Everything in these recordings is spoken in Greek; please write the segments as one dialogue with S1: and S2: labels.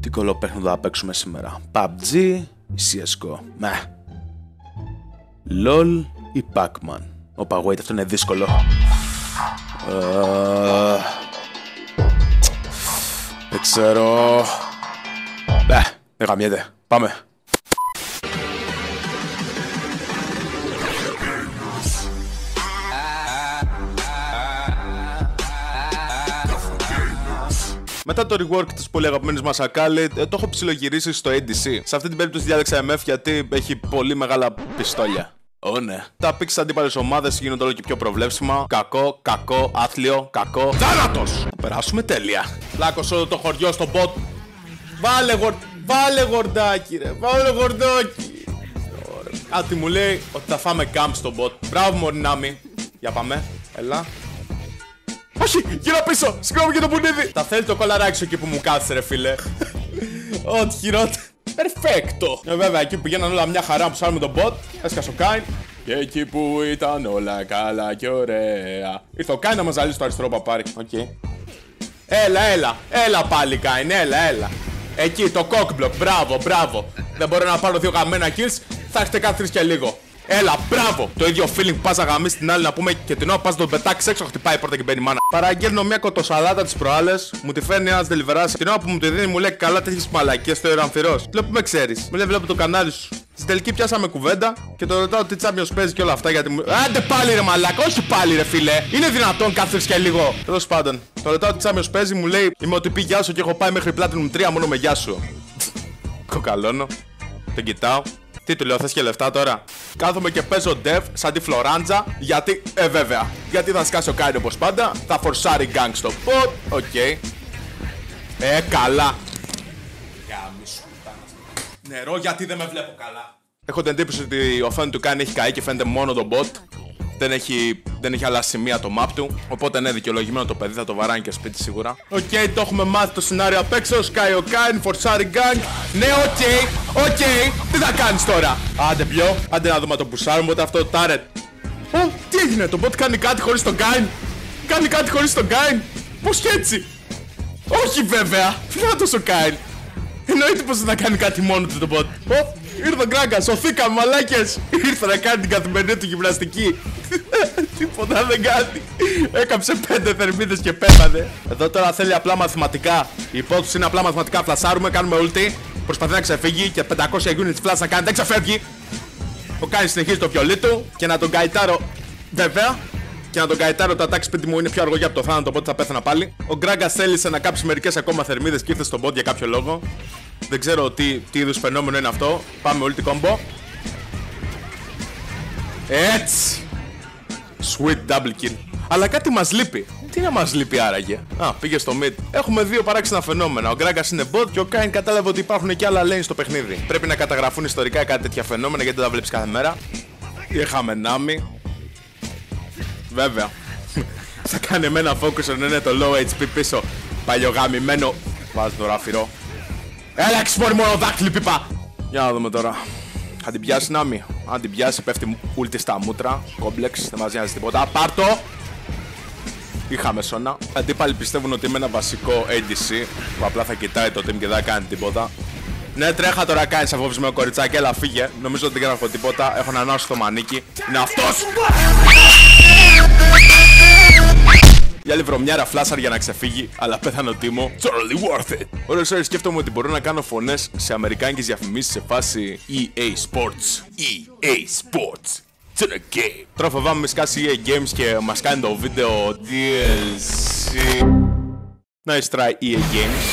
S1: Τι κολοπέχνοντα θα παίξουμε σήμερα? PUBG ή CSGO? LOL ή Pac-Man? Όπα, wait, αυτό είναι δύσκολο. Δεν ξέρω. Δεν γαμιέται. Πάμε. Μετά το rework της πολύ αγαπημένης μας Ακάλη, το έχω ψιλογυρίσει στο ADC. Σε αυτή την περίπτωση διάλεξα MF γιατί έχει πολύ μεγάλα πιστόλια. Ναι. Τα picks στις αντίπαλες ομάδες γίνονται όλο και πιο προβλέψιμα. Κακό, κακό, άθλιο, κακό. Θάνατος! Θα περάσουμε τέλεια. Πλάκωσε όλο το χωριό στο bot. Βάλε γορντάκι ρε, βάλε γορντάκι. Κάτι μου λέει ότι θα φάμε camp στο bot. Μπράβο Μορινάμι. Για πάμε, έλα. Όχι, γύρω πίσω, συγγνώμη για το πουνίδι. Θα θέλει το κολαράκι εκεί που μου κάθισε ρε φίλε. Ό,τι χειρότερο. Περφέκτο. Βέβαια, εκεί που πηγαίναν όλα μια χαρά που ψάχνουμε τον bot, έσκασε ο Κάιν. Και εκεί που ήταν όλα καλά και ωραία. Ήρθε ο Κάιν να μας ζαλίσει το αριστερό παπάρι. Οκ. Έλα πάλι Κάιν, έλα. Εκεί το cockblock, μπράβο. Δεν μπορώ να πάρω 2 γαμμένα kills, θα έχετε κάθε 3 και λίγο. Έλα, μπράβο! Το ίδιο feeling που πας να γαμίσεις την άλλη να πούμε και την ώρα πας να τον πετάξεις έξω, χτυπάει η πόρτα και μπαίνει μάνα. Παραγγέλνω μια κοτοσαλάτα τις προάλλες, μου τη φέρνει ένας deliverás. Την ώρα που μου τη δίνει μου λέει καλά τέτοιες μαλακίες στο Ιεραμφυρός. Λέω που με ξέρεις. Μου λέει βλέπω το κανάλι σου. Στην τελική πιάσαμε κουβέντα και το ρωτάω τι Champions παίζει και όλα αυτά γιατί μου. Άντε πάλι ρε μαλάκα, όχι πάλι ρε φίλε. Είναι δυνατόν κάθε και λίγο. Τέλος πάντων, το ρωτάω τι Champions παίζει, μου λέει είμαι ότι πει γεια σου και έχω πάει μέχρι Platinum 3 μόνο με γεια σου. Κοκαλώνω. Τον κοιτάω. Τι του λέω, θες και λεφτά τώρα? Κάθομαι και παίζω dev σαν τη Φλωράντζα. Γιατί, βέβαια, γιατί θα σκάσει ο Κάιν όπως πάντα. Θα φορσάρει gang στο bot. Οκ. Καλά. Νερό, γιατί δεν με βλέπω καλά. Έχω την εντύπωση ότι η οθόνη του Κάιν έχει καεί και φαίνεται μόνο το bot. Δεν έχει άλλα σημεία το map του. Οπότε ναι, δικαιολογημένο το παιδί, θα το βαράνει και σπίτι σίγουρα. Οκ, το έχουμε μάθει το σενάριο απ' έξω. Σκάει ο Κάιν, φορσάρι gang. Ναι, οκ. Τι θα κάνεις τώρα? Άντε πιο. Άντε να δούμε το πουσάρουμε ούτε αυτό το τάρετ. Τι έγινε, το bot κάνει κάτι χωρίς τον Κάιν. Πώς και έτσι? Όχι βέβαια. Φυλάτος ο Κάιν. Εννοείται πως δεν θα κάνει κάτι μόνο του το bot. Ήρθε ο Γκράγκα, σωθήκαμε μαλάκες. Ήρθε να κάνει την καθημερινή του γυμναστική. Τίποτα δεν κάνει. Έκαψε 5 θερμίδες και πέθανε. Εδώ τώρα θέλει απλά μαθηματικά. Η υπόθεση είναι απλά μαθηματικά. Φλασάρουμε, κάνουμε ulti. Προσπαθεί να ξεφύγει και 500 units flash να κάνει. Δεν ξεφεύγει. Ο Κάιν συνεχίζει το πιολί του. Και να τον καητάρω. Βέβαια. Και να τον καητάρω το attack σπίτι μου είναι πιο αργό για από το θάνατο. Οπότε θα πέθανα πάλι. Ο Γκράγκα θέλησε να κάψει μερικές ακόμα θερμίδες και ήρθε στον bot για κάποιο λόγο. Δεν ξέρω τι είδους φαινόμενο είναι αυτό. Πάμε ulti combo. Έτσι. Sweet double kill. Αλλά κάτι μας λείπει. Τι να μας λείπει άραγε? Πήγε στο mid. Έχουμε 2 παράξενα φαινόμενα. Ο Γκράγκας είναι bot και ο Κάιν κατάλαβε ότι υπάρχουν και άλλα lanes στο παιχνίδι. Πρέπει να καταγραφούν ιστορικά κάτι τέτοια φαινόμενα γιατί δεν τα βλέπεις κάθε μέρα. Είχαμε Νάμι. Βέβαια. Θα κάνει εμένα focus να είναι το low HP πίσω. Παλιογαμημένο. Βάζει το ράφυρο. Έλα εξυπόρει μόνο δάκτυλη πίπα. Για να δούμε τώρα. Αν την πιάσει Νάμι. Αν την πιάσει πέφτει ούλτι στα μούτρα. Κόμπλεξ, δεν μας νοιάζει τίποτα. Πάρτο. Είχαμε σώνα. Αντίπαλοι πιστεύουν ότι είμαι ένα βασικό ADC που απλά θα κοιτάει το team και δεν θα κάνει τίποτα. Ναι, τρέχα τώρα κάνεις αφοβισμένο κοριτσάκι, έλα φύγε. Νομίζω ότι δεν έχω τίποτα. Έχω να ανάσω το μανίκι. Είναι αυτός! Η άλλη βρωμιάρα φλάσαρ για να ξεφύγει, αλλά πέθανε ο Τίμο. Totally worth it! Ωρες ώρες σκέφτομαι ότι μπορώ να κάνω φωνές σε αμερικάνικες διαφημίσεις σε φάση EA Sports. EA Sports. It's in a game. Τώρα φοβάμαι με σκάσει EA Games και μας κάνει το βίντεο DLC. Nice try EA Games.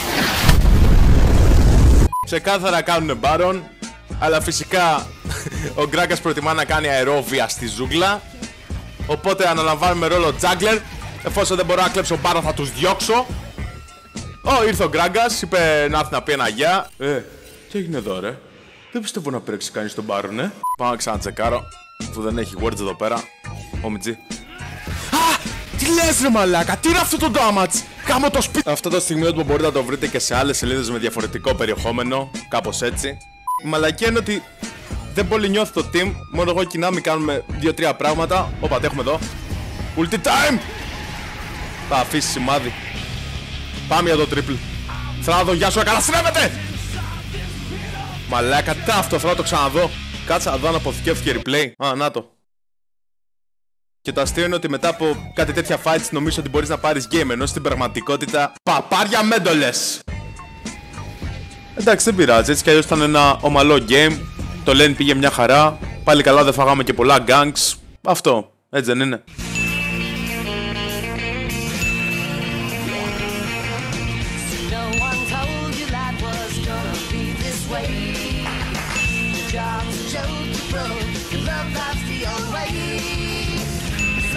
S1: Ξεκάθαρα κάνουνε μπάρον. Αλλά φυσικά ο Γκράγκας προτιμά να κάνει αερόβια στη ζούγκλα. Οπότε αναλαμβάνουμε ρόλο juggler. Εφόσον δεν μπορώ να κλέψω μπάρον θα τους διώξω. Ήρθε ο Γκράγκας, είπε να έρθει να πει ένα γεια. Τι έγινε εδώ ρε? Δεν πιστεύω να παίξει κανείς τον μπάρον, Πάω να ξανατσεκάρω. Που δεν έχει words εδώ πέρα. Ομιτζή. Τι λες ρε μαλάκα, τι είναι αυτό το damage? Κάμω το σπίτι. Αυτό το στιγμίο που μπορείτε να το βρείτε και σε άλλες σελίδες με διαφορετικό περιεχόμενο. Κάπως έτσι. Η μαλακία είναι ότι δεν πολύ νιώθει το team. Μόνο εγώ και η Νάμι κάνουμε 2-3 πράγματα. Όπα, τι έχουμε εδώ? Ulti time! Θα αφήσει σημάδι. Πάμε για το triple. Θράδο, γεια σου, καλά συνέβεται! Μαλάκα, τι αυτό, θέλω να το ξαναδώ. Κάτσα να δω αν αποθηκεύτηκε replay. Α, να το. Και το αστείο είναι ότι μετά από κάτι τέτοια fights νομίζω ότι μπορείς να πάρεις game, ενώ στην πραγματικότητα παπάρια μέντολες. Εντάξει, δεν πειράζει, έτσι κι αλλιώς ήταν ένα ομαλό game. Το lane πήγε μια χαρά. Πάλι καλά, δεν φάγαμε και πολλά ganks. Αυτό, έτσι δεν είναι?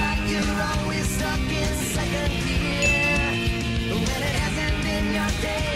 S2: When it hasn't been your day.